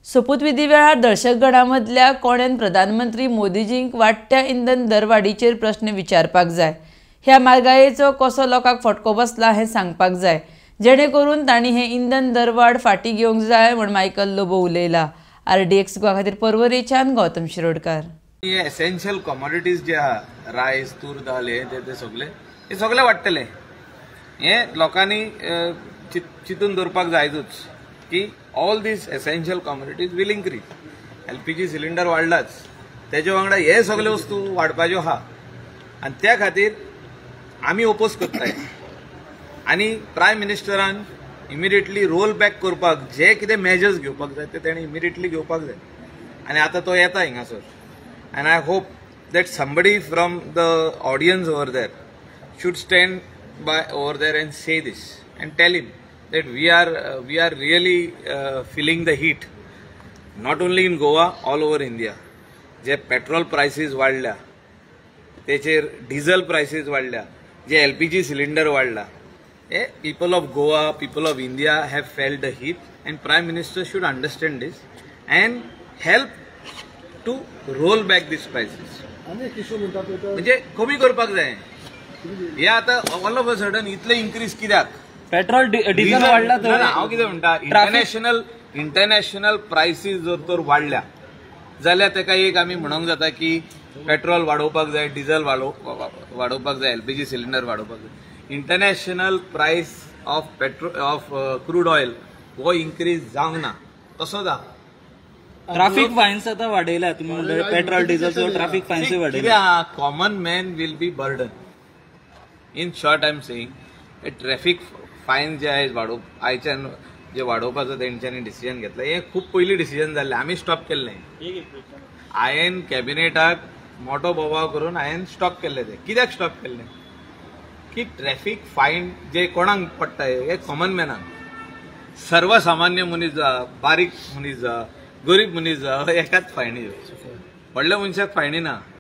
सोपूतविधी वेळार दहशतगडामदल्या कोण्यान प्रधानमंत्री मोदीजींक वाडट्या इंधन दरवाडीचेर प्रश्न विचारपाक जाय। ह्या म्हारगायेचो कसो लोकांक फटको बसला हें सांगपाक जाय, जेणे करून तांणी हे इंधन दरवाड फाटीं घेवंक जाय म्हूण मायकल लोबो उलयला। RDX गोवा खातीर परवरेच्यान गौतम शिरोडकार। एसेन्शियल कमोडिटीज जे आहा, रायस, तूर, दाल, हे सगळे वाडटले। हे लोकांनी चिंतून दवरपाक जायच की all this essential commodities will increase. LPG cylinder वाडलाच, तेजे वांगडा हे सगळे वस्तू वाडपाच्यो आहा आनी त्या खातीर आमी ओपोज करताय। आनी प्रायम मिनिस्टरान इमिडिएटली रोल बॅक करपाक जे कितें मेजर्स घेवपाक जाय ते तेणें इमिडिएटली घेवपाक जाय। आनी आतां तो येता हिंगासर, and I hope that somebody from the audience over there should stand by over there and say this and tell him that we are really feeling the heat, not only in Goa, all over India. जे petrol prices वाढल्या, तेचेर diesel prices वाढल्या, जे LPG cylinder वाढला, हे people of Goa, people of India have felt the heat, and Prime Minister should understand this and help to roll back these prices. म्हणजे कमी करपाक जाय। हे आता ऑल ऑफ अ सडन इतले इन्क्रीज कित्याक? पेट्रोल डिझेल वाढला तर हांव कितें म्हणटा, इंटरनॅशनल प्राइसीस जर तर वाडल्या जाल्यार तेका एक आमी म्हणूंक जाता की पेट्रोल वाडोवपाक जाय, डिझेल वाडोवपाक जाय, LPG सिलिंडर वाडोवपाक जाय। International price of crude oil हो इन्क्रीज जावंक ना, तसो जा। ट्रॅफिक फायन्स आता वाडयला, तुम्ही म्हणले पेट्रोल डिझेलचो ट्रॅफिक फायन्स वाडयला। Common man will be burden. In short I am saying traffic fine जे आहे आयच्यान जे वाडोवपाचो तेंच्यांनी डिसिजन घेतला, हे खूप पयलीं डिसिजन जाल्लें, आमी स्टॉप केल्लें। हांवें कॅबिनेटाक मोठो बोबाव करून हांवें स्टॉप केल्लें। ते कित्याक स्टॉप केल्लें की ट्रॅफिक फायन जे कोणाक पडटा हे कॉमन मॅनाक, सर्वसामान्य मनीस जा, बारीक मनीस जा, गरीब मनीस जा, एकाच फायनी व्हडल्या मनशाक फायनी ना।